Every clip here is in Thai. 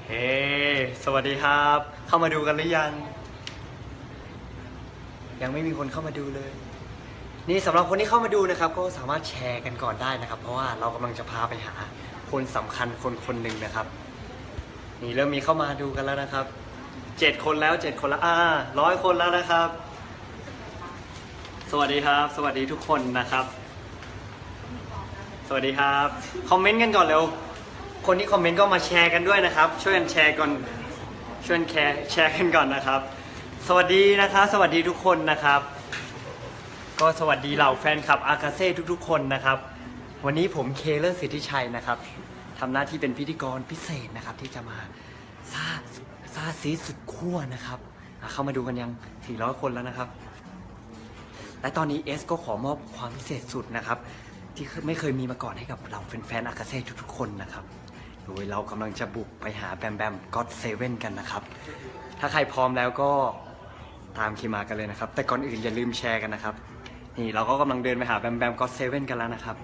เฮ้สวัสดีครับ เข้ามาดูกันหรือยัง ยังไม่มีคนเข้ามาดูเลย นี่สำหรับคนที่เข้ามาดูนะครับก็สามารถแชร์กันก่อนได้นะครับ เพราะว่าเรากำลังจะพาไปหาคนสำคัญคนหนึ่งนะครับ นี่เริ่มมีเข้ามาดูกันแล้วนะครับ7 คนแล้ว7 คนแล้ว100 คนแล้วนะครับ สวัสดีครับ สวัสดีทุกคนนะครับ สวัสดีครับคอมเมนต์กันก่อนเร็วคนที่คอมเมนต์ก็มาแชร์กันด้วยนะครับช่วยกันแชร์ก่อนช่วยกันแชร์กันก่อนนะครับสวัสดีนะครับสวัสดีทุกคนนะครับก็สวัสดีเหล่าแฟนคลับอากาเซ่ทุกๆคนนะครับวันนี้ผมเคเลอร์สิทธิชัยนะครับทำหน้าที่เป็นพิธีกรพิเศษนะครับที่จะมาซาซีสุดขั้วนะครับเข้ามาดูกันยัง400 คนแล้วนะครับและตอนนี้เอสก็ขอมอบความพิเศษสุดนะครับที่ไม่เคยมีมาก่อนให้กับเราแฟนๆอากาเซ่ทุกๆคนนะครับโดยเรากำลังจะบุกไปหาแบมแบมก็อดเซเว่นกันนะครับถ้าใครพร้อมแล้วก็ตามคีมากันเลยนะครับแต่ก่อนอื่นอย่าลืมแชร์กันนะครับนี่เราก็กำลังเดินไปหาแบมแบมก็อดเซเว่นกันแล้วนะครับ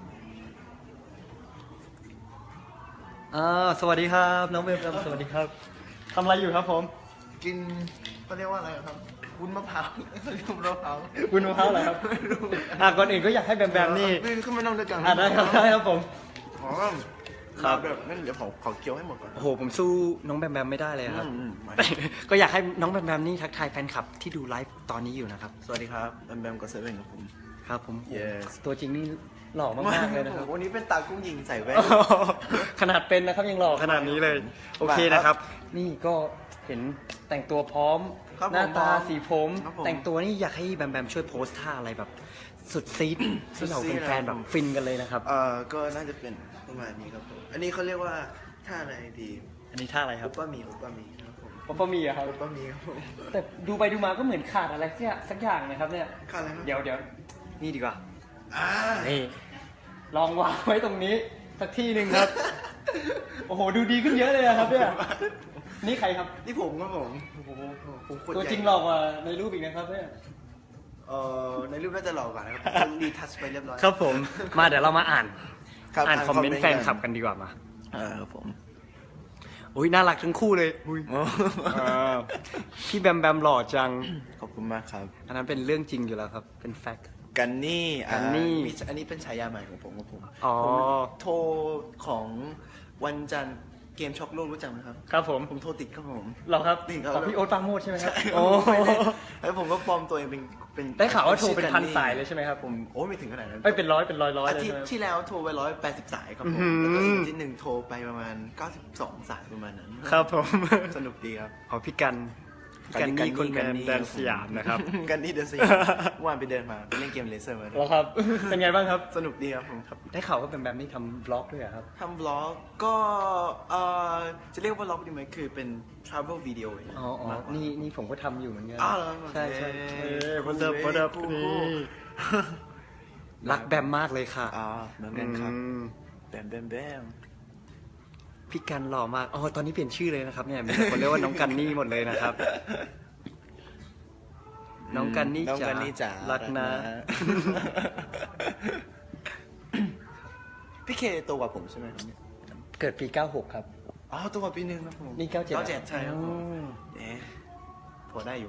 สวัสดีครับน้องแบมแบมสวัสดีครับทำอะไรอยู่ครับผมกินเขาเรียกว่าอะไรครับวุ้นมะพร้าวเขาเรียกวุ้นมะพร้าววุ้นมะพร้าวเหรอครับก่อนอื่นก็อยากให้แบมแบมนี่ขึ้นมานั่งด้วยกันได้ครับผมครับแบบงั้นเดี๋ยวขอเคี้ยวให้หมดก่อนโอ้โหผมสู้น้องแบมแบมไม่ได้เลยครับก็อยากให้น้องแบมแบมนี่ทักทายแฟนคลับที่ดูไลฟ์ตอนนี้อยู่นะครับสวัสดีครับแบมแบมก็เซเว่นครับผมครับผม yes ตัวจริงนี่หล่อมากๆเลยนะครับวันนี้เป็นตากุ้งยิงใส่แว่นขนาดเป็นนะครับยังหล่อขนาดนี้เลยโอเคนะครับนี่ก็เห็นแต่งตัวพร้อมหน้าตาสีผมแต่งตัวนี่อยากให้แบมแบมช่วยโพสท่าอะไรแบบสุดซีดที่เราเป็นแฟนแบบฟินกันเลยนะครับก็น่าจะเป็นประมาณนี้ครับผมอันนี้เขาเรียกว่าท่าอะไรดีอันนี้ท่าอะไรครับอุปมีครับผมอุปมีอะครับอุปมีครับผมแต่ดูไปดูมาก็เหมือนขาดอะไรสักอย่างนะครับเนี่ยขาดอะไรครับเดี๋ยวนี่ดีกว่านี่ลองวางไว้ตรงนี้สักที่หนึ่งครับโอ้โหดูดีขึ้นเยอะเลยครับเนี่ยนี่ใครครับนี่ผมครับผมตัวจริงหล่อกว่าในรูปอีกนะครับเนี่ยในรูปน่าจะหล่อกว่านะครับดีทัชไปเรียบร้อยครับผมมาเดี๋ยวเรามาอ่านคอมเมนต์แฟนคลับกันดีกว่ามาครับผมอุ้ยน่ารักทั้งคู่เลยพี่แบมแบมหล่อจังขอบคุณมากครับอันนั้นเป็นเรื่องจริงอยู่แล้วครับเป็นแฟกต์กันนี่อันนี้เป็นฉายาใหม่ของผมครับผมโทรของวันจันทร์เกมช็อกโลกรู้จักไหมครับครับผมโทรติดครับผมหรอครับติดครับพี่โอ๊ตปราโมชใช่ไหมครับโอ้แล้วผมก็ปลอมตัวเองเป็นได้ข่าวว่าโทรเป็นพันสายเลยใช่ไหมครับผมโอ้ไม่ถึงขนาดนั้นเป็นร้อยอาทิตย์ที่แล้วโทรไป180 สายครับผมแล้วก็อาทิตย์หนึ่งโทรไปประมาณ92 สายประมาณนั้นครับผมสนุกดีครับพี่กันนี่คนแดนสยามนะครับกันนี่เดินสยามเมื่อวานไปเดินมาไปเล่นเกมเลเซอร์มาแล้วครับเป็นไงบ้างครับสนุกดีครับผมได้ข่าวว่าเป็นแบบนี้ทำบล็อกด้วยครับทำบล็อกก็จะเรียกว่าบล็อกดีไหมคือเป็น travel video อ๋อนี่ผมก็ทำอยู่เหมือนกันใช่วันเดิมนี่รักแบมมากเลยค่ะเหมือนกันครับแบมพี่กันหล่อมากตอนนี้เปลี่ยนชื่อเลยนะครับเนี่ยมีคนเรียกว่าน้องกันนี่หมดเลยนะครับน้องกันนี่จ๋ารักนะพี่เคโตกว่าผมใช่ไหมครับเนี่ยเกิดปี96ครับโตกว่าปีนึงครับผมนี่97 ใช่ครับพอได้อยู่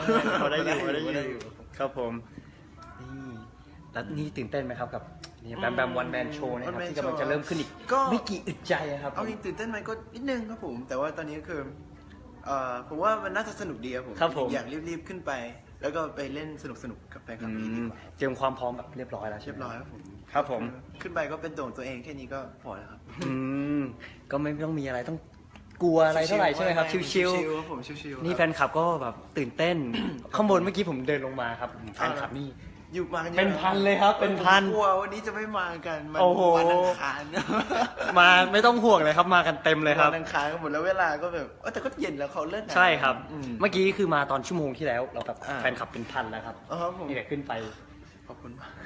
ครับผมนี่แล้วนี่ตื่นเต้นไหมครับกับนี่แบมวันแมนโชว์นะครับที่กำลังจะเริ่มขึ้นอีกไม่กี่อึดใจครับเอาจริงตื่นเต้นไหมก็นิดนึงครับผมแต่ว่าตอนนี้คือผมว่ามันน่าจะสนุกดีครับผมอยากรีบขึ้นไปแล้วก็ไปเล่นสนุกกับแฟนคลับดีกว่าเตรียมความพร้อมแบบเรียบร้อยแล้วเรียบร้อยครับผมครับผมขึ้นไปก็เป็นตัวเองแค่นี้ก็พอแล้วครับก็ไม่ต้องมีอะไรต้องกลัวอะไรเท่าไหร่ใช่ไหมครับชิวๆครับผมชิวๆนี่แฟนคลับก็แบบตื่นเต้นข้างบนเมื่อกี้ผมเดินลงมาครับแฟนคลับนี่อยู่มาเป็นพันเลยครับเป็นพันกลัววันนี้จะไม่มากันวันอังคารมาไม่ต้องห่วงเลยครับมากันเต็มเลยครับวันอังคารก็หมดแล้วเวลาก็แบบแต่ก็เย็นแล้วเขาเลิกใช่ครับเมื่อกี้คือมาตอนชั่วโมงที่แล้วเราแบบแฟนคลับเป็นพันแล้วครับนี่แหละขึ้นไปขอบคุณมาก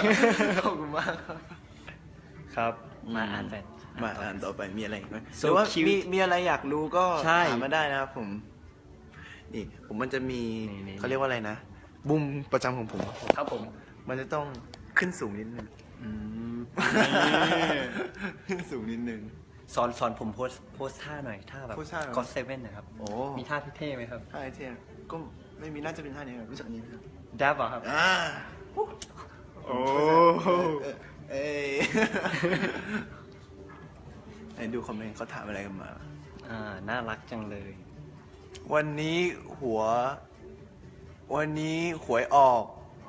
ครับมาอ่านแฟนมาอ่านต่อไปมีอะไรไหมหรือว่ามีอะไรอยากรู้ก็ถามมาได้นะครับผมนี่ผมมันจะมีเขาเรียกว่าอะไรนะบุ้มประจำของผมครับผมมันจะต้องขึ้นสูงนิดนึงขึ้นสูงนิดนึงสอนผมโพสท่าหน่อยท่าแบบก็อตเซเว่นนะครับโอ้มีท่าเท่ๆไหมครับท่าไอเทียก็ไม่มีน่าจะเป็นท่านี้ครับรู้จักนี้ไหมครับดับเหรอครับโอ้เอ้ยไหนดูคอมเมนต์เขาถามอะไรกันมาน่ารักจังเลยวันนี้หวยออก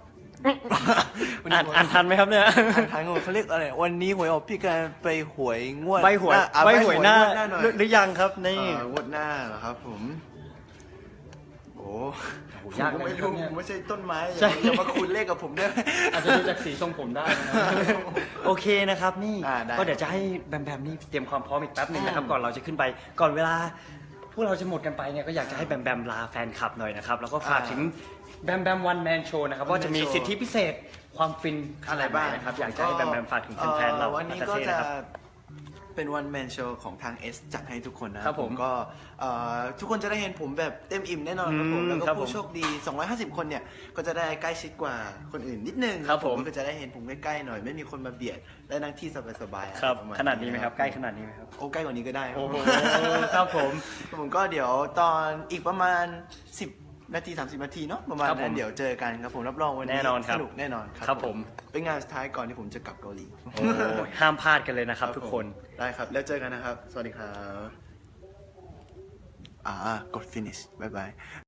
อ่านทันไหมครับเนี่ยทางเขาเรียกอะไรวันนี้หวยออกพี่การไปหวยงวดใบหวยหน้าหน่อยหรือยังครับนี่งวดหน้าเหรอครับผมโอ้ยากผมนะไม่ครัรู้บเนี่ยผมไม่ใช่ต้นไม้ใช่อย่ามาคูณเลขกับผมได้ไหมอาจจะดูจากสีทรงผมได้นะครับ โอเคนะครับนี่ได้ก็เดี๋ยวจะให้แบมนี่เตรียมความพร้อมอีกแป๊บหนึ่งนะครับก่อนเราจะขึ้นไปก่อนเวลาพวกเราจะหมดกันไปเนี่ยก็อยากจะให้แบมลาแฟนคลับหน่อยนะครับแล้วก็ฝากถึงแบมวันแมนโชว์นะครับว่าจะมีสิทธิพิเศษความฟินอะไรบ้างนะครับอยากจะให้แบมฝากถึงแฟนๆเราวันนี้ก็จะเป็นวันแมนโชว์ของทาง S จัดให้ทุกคนนะครับผมก็ทุกคนจะได้เห็นผมแบบเต็มอิ่มแน่นอนครับผมแล้วคก็รับผมผู้โชคดี 250 คนเนี่ยก็จะได้ใกล้ชิดกว่าคนอื่นนิดนึงครับผมก็จะได้เห็นผมใกล้ๆหน่อยไม่มีคนมาเบียดได้นั่งที่สบายๆครับประมณขนาดนี้ไหมครับใกล้ขนาดนี้ไหมครับโอ้ใกล้กว่านี้ก็ได้ครับโอ้โหครับผมผมก็เดี๋ยวตอนอีกประมาณ 10 นาที 30 นาทีเนาะประมาณครับผนั้มนเดี๋ยวเจอกันครับผมรับรองวันนี้แน่นอนครับสนุกแน่นอนครับผมเป็นงานสุดท้ายก่อนที่ผมจะกลับเกาหลีโอ้ห้ามพลาดกันเลยนะครับทุกคนได้ครับ แล้วเจอกันนะครับ สวัสดีครับกด finish บ๊ายบาย